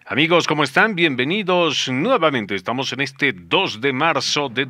Amigos, ¿cómo están? Bienvenidos nuevamente. Estamos en este 2 de marzo de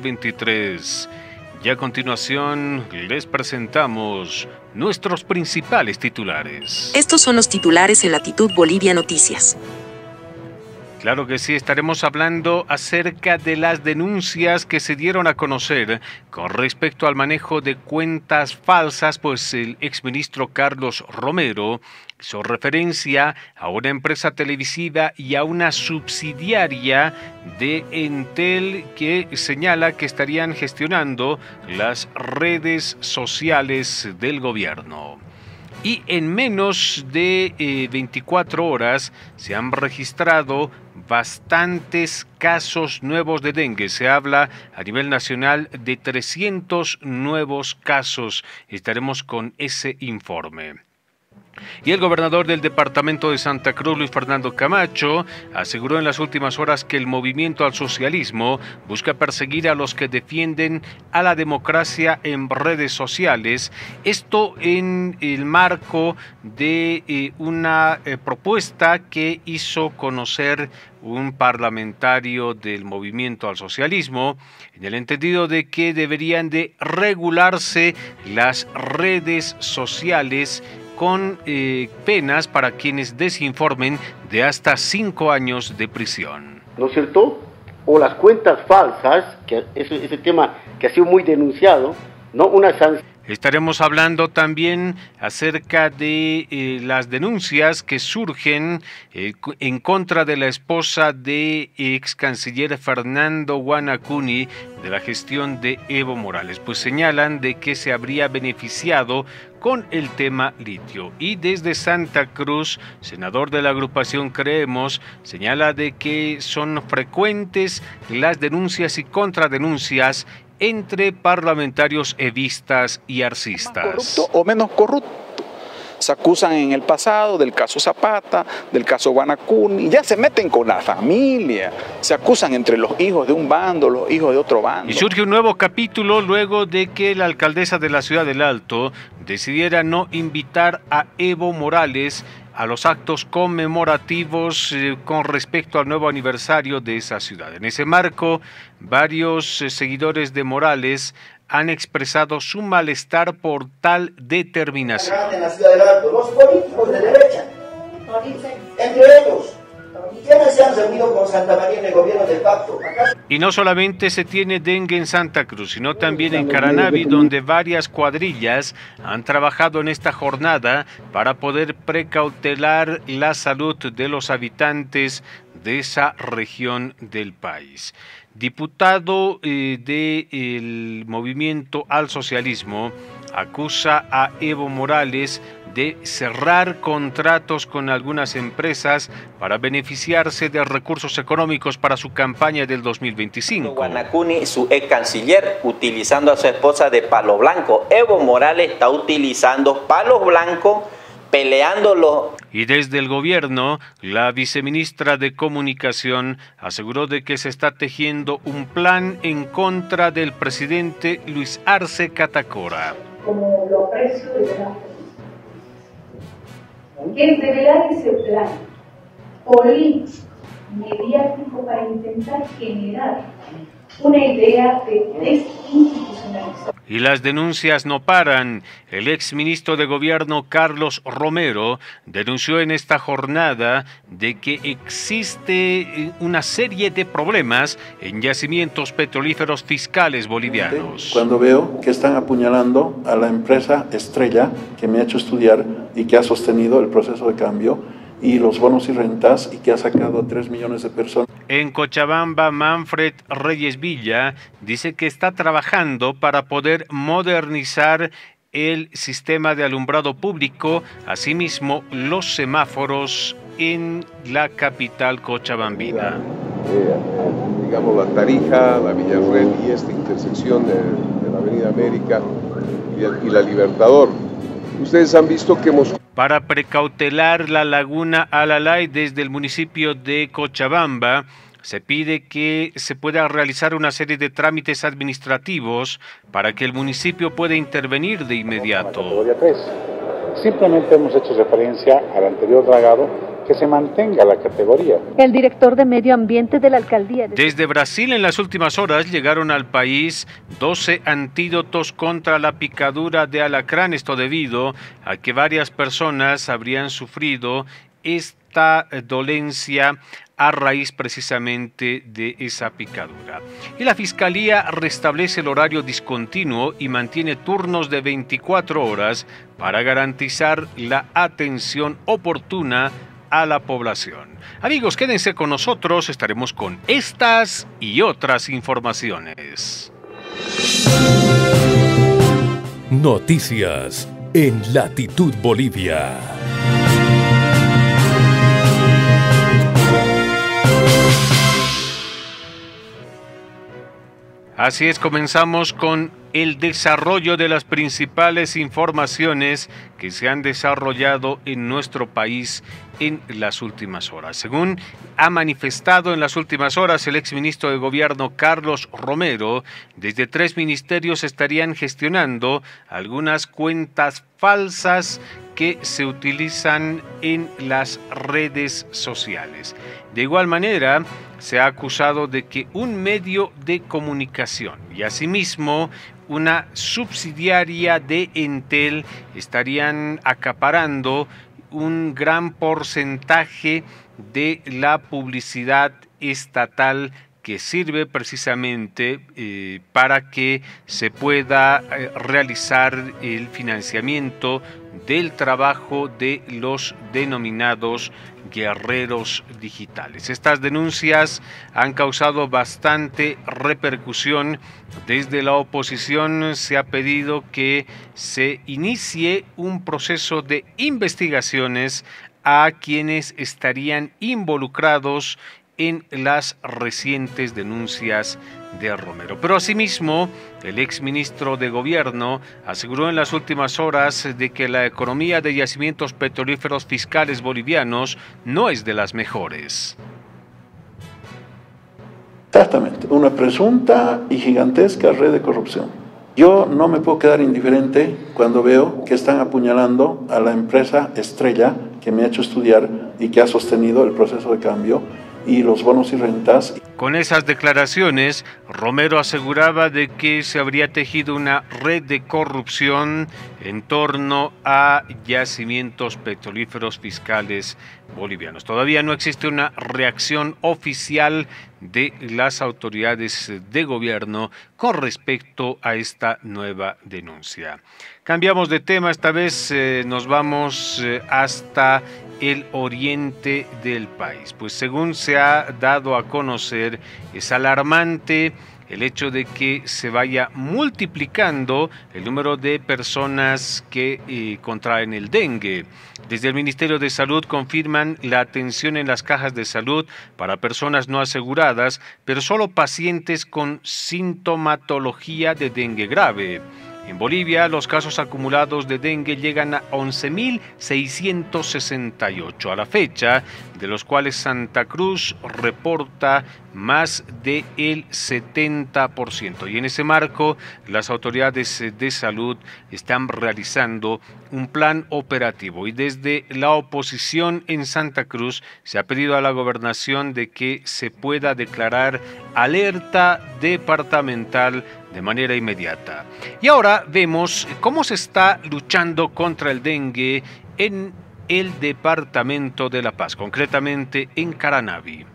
2023. Y a continuación les presentamos nuestros principales titulares. Estos son los titulares en Latitud Bolivia Noticias. Claro que sí, estaremos hablando acerca de las denuncias que se dieron a conocer con respecto al manejo de cuentas falsas, pues el exministro Carlos Romero hizo referencia a una empresa televisiva y a una subsidiaria de Entel que señala que estarían gestionando las redes sociales del gobierno. Y en menos de 24 horas se han registrado bastantes casos nuevos de dengue. Se habla a nivel nacional de 300 nuevos casos. Estaremos con ese informe. Y el gobernador del departamento de Santa Cruz, Luis Fernando Camacho, aseguró en las últimas horas que el movimiento al socialismo busca perseguir a los que defienden a la democracia en redes sociales. Esto en el marco de una propuesta que hizo conocer un parlamentario del movimiento al socialismo, en el entendido de que deberían de regularse las redes sociales con penas para quienes desinformen de hasta 5 años de prisión. ¿No es cierto? O las cuentas falsas, que ese tema que ha sido muy denunciado, ¿no? Una sanción. Estaremos hablando también acerca de las denuncias que surgen en contra de la esposa de ex canciller Fernando Guanacuni de la gestión de Evo Morales, pues señalan de que se habría beneficiado con el tema litio. Y desde Santa Cruz, senador de la agrupación Creemos, señala de que son frecuentes las denuncias y contradenuncias entre parlamentarios evistas y arcistas. ¿Más corrupto o menos corrupto? Se acusan en el pasado del caso Zapata, del caso Guanacuni, ya se meten con la familia, se acusan entre los hijos de un bando, los hijos de otro bando. Y surge un nuevo capítulo luego de que la alcaldesa de la Ciudad del Alto decidiera no invitar a Evo Morales a los actos conmemorativos con respecto al nuevo aniversario de esa ciudad. En ese marco, varios seguidores de Morales han expresado su malestar por tal determinación. En la Ciudad del Alto, los políticos de derecha, entre ellos, ¿quiénes se han reunido con Santa María en el gobierno del pacto? ¿Acaso? Y no solamente se tiene dengue en Santa Cruz, sino también en Caranavi, donde varias cuadrillas han trabajado en esta jornada para poder precautelar la salud de los habitantes de esa región del país. Diputado del Movimiento al Socialismo acusa a Evo Morales de cerrar contratos con algunas empresas para beneficiarse de recursos económicos para su campaña del 2025. Guanacuni, su ex canciller, utilizando a su esposa de palo blanco. Evo Morales está utilizando palos blancos, peleándolo. Y desde el gobierno, la viceministra de Comunicación aseguró de que se está tejiendo un plan en contra del presidente Luis Arce Catacora. Como lo aprecio de verdad, que es revelar ese plan político, mediático, para intentar generar una idea de desinstitucionalización. Y las denuncias no paran. El exministro de Gobierno Carlos Romero denunció en esta jornada de que existe una serie de problemas en yacimientos petrolíferos fiscales bolivianos. Cuando veo que están apuñalando a la empresa estrella que me ha hecho estudiar y que ha sostenido el proceso de cambio y los bonos y rentas y que ha sacado a 3 millones de personas. En Cochabamba, Manfred Reyes Villa dice que está trabajando para poder modernizar el sistema de alumbrado público, asimismo los semáforos en la capital cochabambina. Digamos la Tarija, la Villarreal y esta intersección de la Avenida América y la Libertador. Ustedes han visto que hemos... Para precautelar la laguna Alalay desde el municipio de Cochabamba, se pide que se pueda realizar una serie de trámites administrativos para que el municipio pueda intervenir de inmediato. Categoría 3. Simplemente hemos hecho referencia al anterior dragado que se mantenga la categoría. El director de Medio Ambiente de la Alcaldía. Desde Brasil en las últimas horas llegaron al país 12 antídotos contra la picadura de alacrán, esto debido a que varias personas habrían sufrido esta dolencia a raíz precisamente de esa picadura. Y la Fiscalía restablece el horario discontinuo y mantiene turnos de 24 horas para garantizar la atención oportuna a la población. Amigos, quédense con nosotros, estaremos con estas y otras informaciones. Noticias en Latitud Bolivia. Así es, comenzamos con el desarrollo de las principales informaciones que se han desarrollado en nuestro país en las últimas horas. Según ha manifestado en las últimas horas el exministro de Gobierno Carlos Romero, desde 3 ministerios estarían gestionando algunas cuentas falsas que se utilizan en las redes sociales. De igual manera, se ha acusado de que un medio de comunicación y asimismo una subsidiaria de Entel estarían acaparando un gran porcentaje de la publicidad estatal que sirve precisamente para que se pueda realizar el financiamiento del trabajo de los denominados guerreros digitales. Estas denuncias han causado bastante repercusión. Desde la oposición se ha pedido que se inicie un proceso de investigaciones a quienes estarían involucrados en las recientes denuncias de Romero. Pero asimismo, el exministro de Gobierno aseguró en las últimas horas de que la economía de yacimientos petrolíferos fiscales bolivianos no es de las mejores. Exactamente, una presunta y gigantesca red de corrupción. Yo no me puedo quedar indiferente cuando veo que están apuñalando a la empresa Estrella, que me ha hecho estudiar y que ha sostenido el proceso de cambio, y los bonos y rentas. Con esas declaraciones, Romero aseguraba de que se habría tejido una red de corrupción en torno a yacimientos petrolíferos fiscales bolivianos. Todavía no existe una reacción oficial de las autoridades de gobierno con respecto a esta nueva denuncia. Cambiamos de tema, esta vez nos vamos hasta el oriente del país. Pues según se ha dado a conocer, es alarmante el hecho de que se vaya multiplicando el número de personas que contraen el dengue. Desde el Ministerio de Salud confirman la atención en las cajas de salud para personas no aseguradas, pero solo pacientes con sintomatología de dengue grave. En Bolivia, los casos acumulados de dengue llegan a 11.668 a la fecha, de los cuales Santa Cruz reporta más del 70%. Y en ese marco, las autoridades de salud están realizando un plan operativo. Y desde la oposición en Santa Cruz se ha pedido a la gobernación de que se pueda declarar alerta departamental de manera inmediata. Y ahora vemos cómo se está luchando contra el dengue en el departamento de La Paz, concretamente en Caranavi.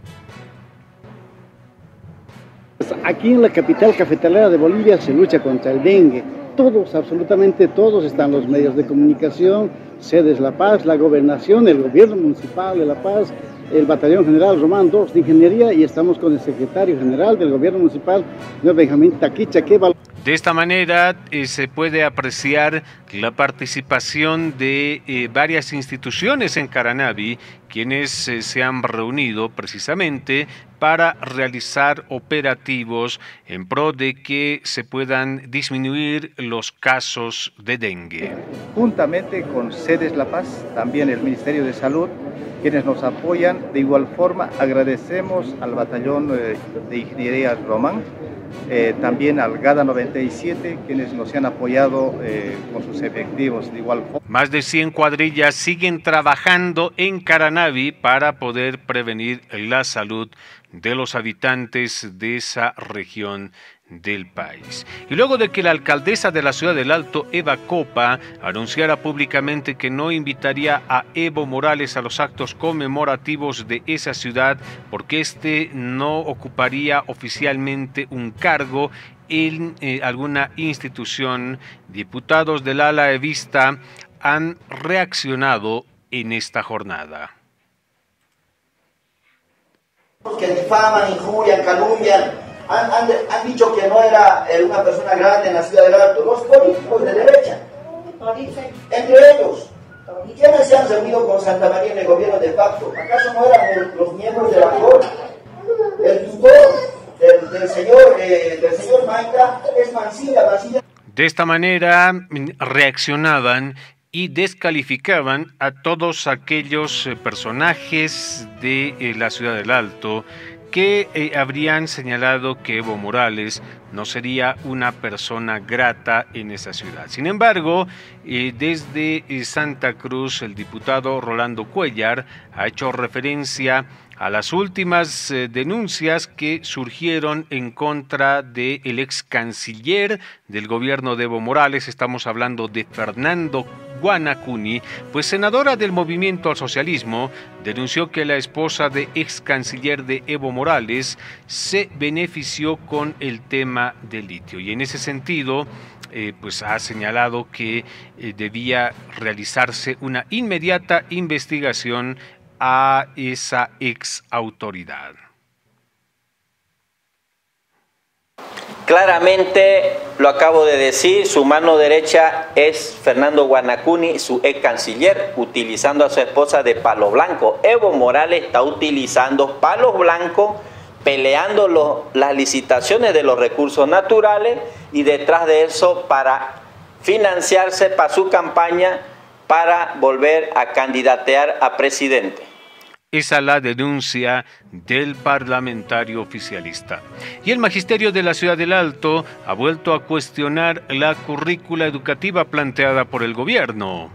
Aquí en la capital cafetalera de Bolivia se lucha contra el dengue. Todos, absolutamente todos, están los medios de comunicación, sedes La Paz, la gobernación, el gobierno municipal de La Paz, el Batallón General Román II de Ingeniería, y estamos con el secretario general del gobierno municipal, señor Benjamín Taquicha. De esta manera se puede apreciar la participación de varias instituciones en Caranavi, quienes se han reunido precisamente para realizar operativos en pro de que se puedan disminuir los casos de dengue. Juntamente con Sedes La Paz, también el Ministerio de Salud, quienes nos apoyan. De igual forma, agradecemos al Batallón de Ingeniería Román, también al GADA 97, quienes nos han apoyado con sus efectivos. De igual forma. Más de 100 cuadrillas siguen trabajando en Caranavi para poder prevenir la salud de los habitantes de esa región del país. Y luego de que la alcaldesa de la ciudad del Alto, Eva Copa, anunciara públicamente que no invitaría a Evo Morales a los actos conmemorativos de esa ciudad porque éste no ocuparía oficialmente un cargo en alguna institución, diputados del ala evista han reaccionado en esta jornada. Que difaman, injurian, calumnian, han dicho que no era una persona grande en la ciudad del Alto, los políticos de derecha, entre ellos. ¿Y quiénes se han reunido con Santa María en el gobierno de facto? ¿Acaso no eran los miembros de la COR? El tutor del señor Maita es Mancilla. De esta manera reaccionaban y descalificaban a todos aquellos personajes de la ciudad del Alto que habrían señalado que Evo Morales no sería una persona grata en esa ciudad. Sin embargo, desde Santa Cruz, el diputado Rolando Cuellar ha hecho referencia a las últimas denuncias que surgieron en contra del ex canciller del gobierno de Evo Morales. Estamos hablando de Fernando Guanacuni, pues senadora del Movimiento al Socialismo, denunció que la esposa de ex canciller de Evo Morales se benefició con el tema del litio. Y en ese sentido, pues ha señalado que debía realizarse una inmediata investigación a esa ex autoridad. Claramente lo acabo de decir, su mano derecha es Fernando Guanacuni, su ex canciller, utilizando a su esposa de palo blanco. Evo Morales está utilizando palos blancos, peleando las licitaciones de los recursos naturales y detrás de eso para financiarse para su campaña para volver a candidatear a presidente. Esa es la denuncia del parlamentario oficialista. Y el magisterio de la ciudad del Alto ha vuelto a cuestionar la currícula educativa planteada por el gobierno.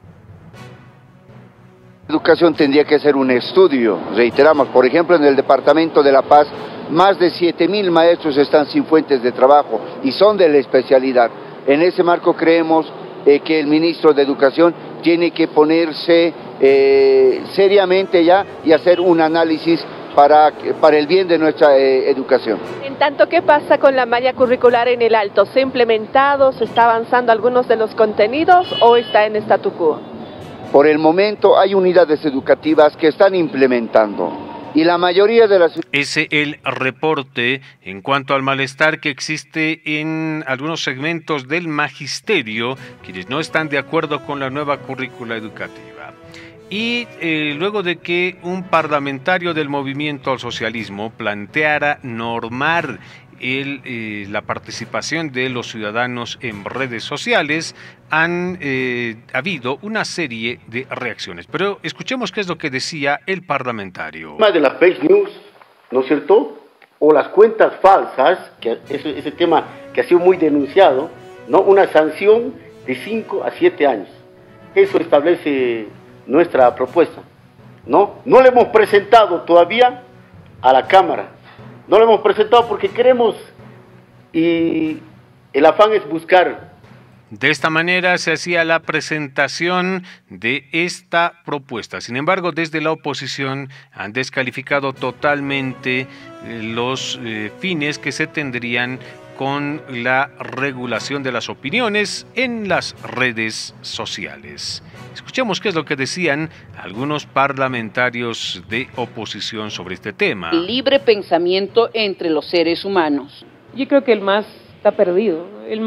Educación tendría que ser un estudio, reiteramos, por ejemplo en el departamento de La Paz, más de 7.000 maestros están sin fuentes de trabajo y son de la especialidad. En ese marco creemos que el ministro de Educación tiene que ponerse seriamente ya y hacer un análisis para el bien de nuestra educación. En tanto, ¿qué pasa con la malla curricular en el Alto? ¿Se ha implementado, se está avanzando algunos de los contenidos o está en statu quo? Por el momento hay unidades educativas que están implementando. Y la mayoría de las... Ese es el reporte en cuanto al malestar que existe en algunos segmentos del magisterio, quienes no están de acuerdo con la nueva currícula educativa. Y luego de que un parlamentario del Movimiento al Socialismo planteara normar la participación de los ciudadanos en redes sociales, han habido una serie de reacciones. Pero escuchemos qué es lo que decía el parlamentario. El tema de las fake news, ¿no es cierto? O las cuentas falsas, que ese tema que ha sido muy denunciado, ¿no? Una sanción de 5 a 7 años. Eso establece nuestra propuesta, ¿no? No le hemos presentado todavía a la Cámara. No lo hemos presentado porque queremos y el afán es buscar. De esta manera se hacía la presentación de esta propuesta. Sin embargo, desde la oposición han descalificado totalmente los fines que se tendrían con la regulación de las opiniones en las redes sociales. Escuchemos qué es lo que decían algunos parlamentarios de oposición sobre este tema. Libre pensamiento entre los seres humanos. Yo creo que el MAS está perdido.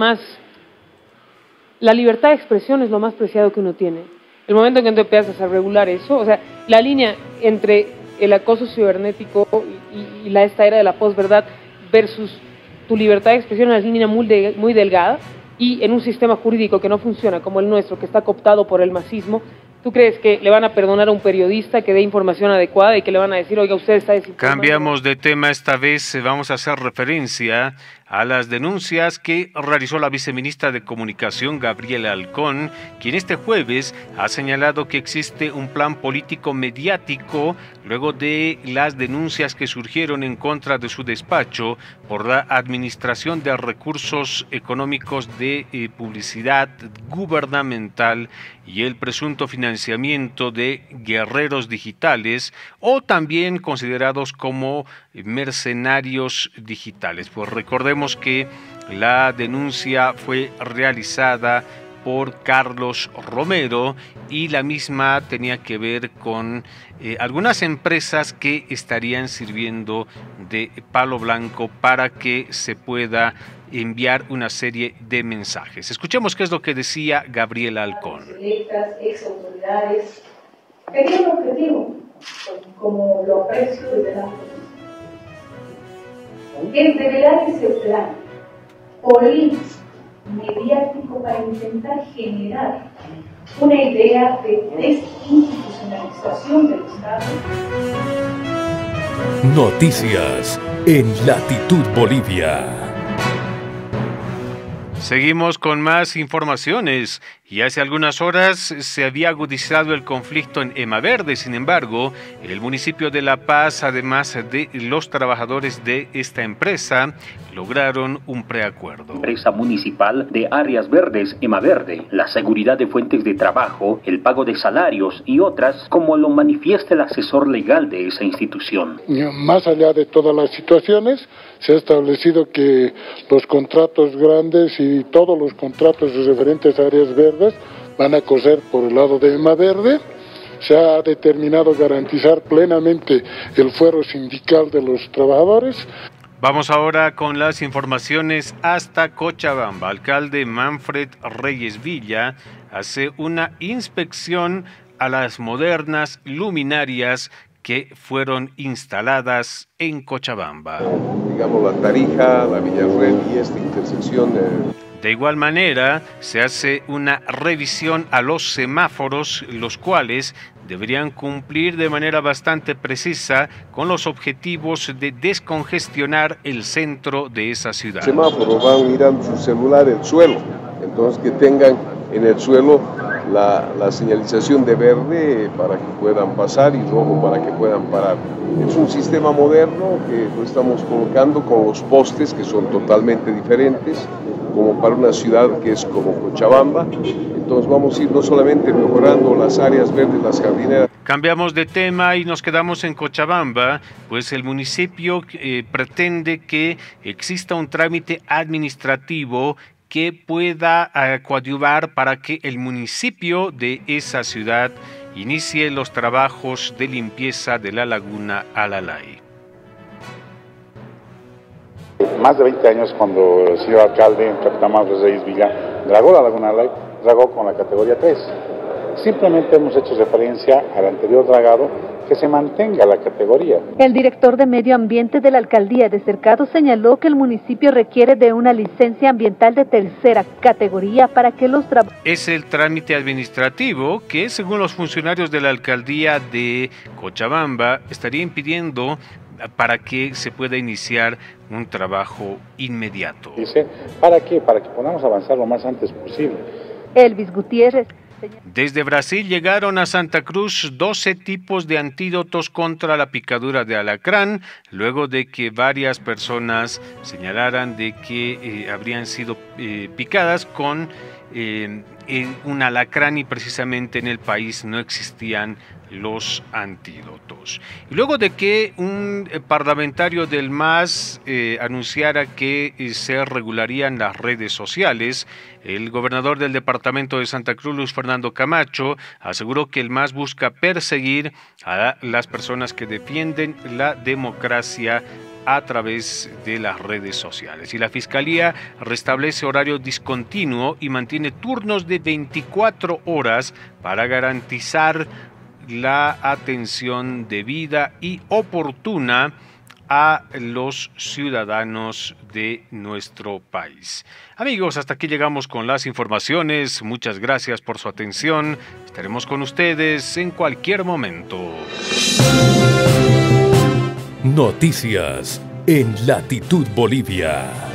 La libertad de expresión es lo más preciado que uno tiene. El momento en que tú empiezas a regular eso, o sea, la línea entre el acoso cibernético y esta era de la posverdad versus tu libertad de expresión en una línea muy delgada y en un sistema jurídico que no funciona como el nuestro, que está cooptado por el masismo? ¿Tú crees que le van a perdonar a un periodista que dé información adecuada y que le van a decir, oiga, usted está desinformando? Cambiamos de tema esta vez, vamos a hacer referencia a las denuncias que realizó la viceministra de Comunicación, Gabriela Alcón, quien este jueves ha señalado que existe un plan político mediático luego de las denuncias que surgieron en contra de su despacho por la administración de recursos económicos de publicidad gubernamental y el presunto financiamiento de guerreros digitales o también considerados como mercenarios digitales. Pues recordemos que la denuncia fue realizada por Carlos Romero y la misma tenía que ver con algunas empresas que estarían sirviendo de palo blanco para que se pueda enviar una serie de mensajes. Escuchemos qué es lo que decía Gabriela Alcón. Electas, ex autoridades, que tienen un objetivo, como lo aprecio desde la es develar ese plan político, mediático para intentar generar una idea de desinstitucionalización del Estado. Noticias en Latitud Bolivia. Seguimos con más informaciones y hace algunas horas se había agudizado el conflicto en Emaverde. Sin embargo, el municipio de La Paz, además de los trabajadores de esta empresa, lograron un preacuerdo. Empresa municipal de áreas verdes, Emaverde, la seguridad de fuentes de trabajo, el pago de salarios y otras, como lo manifiesta el asesor legal de esa institución. Más allá de todas las situaciones, se ha establecido que los contratos grandes y todos los contratos referentes a áreas verdes van a correr por el lado de Emaverde. Se ha determinado garantizar plenamente el fuero sindical de los trabajadores. Vamos ahora con las informaciones hasta Cochabamba. Alcalde Manfred Reyes Villa hace una inspección a las modernas luminarias que fueron instaladas en Cochabamba. Digamos la Tarija, la Villarreal y esta intersección. De igual manera, se hace una revisión a los semáforos, los cuales deberían cumplir de manera bastante precisa con los objetivos de descongestionar el centro de esa ciudad. Los semáforos van mirando su celular el suelo, entonces que tengan en el suelo la señalización de verde para que puedan pasar y rojo para que puedan parar. Es un sistema moderno que lo estamos colocando con los postes que son totalmente diferentes, como para una ciudad que es como Cochabamba. Entonces vamos a ir no solamente mejorando las áreas verdes, las jardineras. Cambiamos de tema y nos quedamos en Cochabamba, pues el municipio pretende que exista un trámite administrativo que pueda coadyuvar para que el municipio de esa ciudad inicie los trabajos de limpieza de la laguna Alalay. Más de 20 años cuando el señor alcalde, capitán Manfred Reyes Villa, dragó la laguna Alalay, dragó con la categoría 3. Simplemente hemos hecho referencia al anterior dragado, que se mantenga la categoría. El director de Medio Ambiente de la Alcaldía de Cercado señaló que el municipio requiere de una licencia ambiental de tercera categoría para que los trabajos... Es el trámite administrativo que, según los funcionarios de la Alcaldía de Cochabamba, estaría impidiendo para que se pueda iniciar un trabajo inmediato. Dice, ¿para qué? Para que podamos avanzar lo más antes posible. Elvis Gutiérrez. Desde Brasil llegaron a Santa Cruz 12 tipos de antídotos contra la picadura de alacrán, luego de que varias personas señalaran de que habrían sido picadas con un alacrán y precisamente en el país no existían los antídotos. Y luego de que un parlamentario del MAS anunciara que se regularían las redes sociales, el gobernador del departamento de Santa Cruz, Luis Fernando Camacho, aseguró que el MAS busca perseguir a las personas que defienden la democracia a través de las redes sociales. Y la Fiscalía restablece horario discontinuo y mantiene turnos de 24 horas para garantizar la atención debida y oportuna a los ciudadanos de nuestro país. Amigos, hasta aquí llegamos con las informaciones. Muchas gracias por su atención. Estaremos con ustedes en cualquier momento. Noticias en Latitud Bolivia.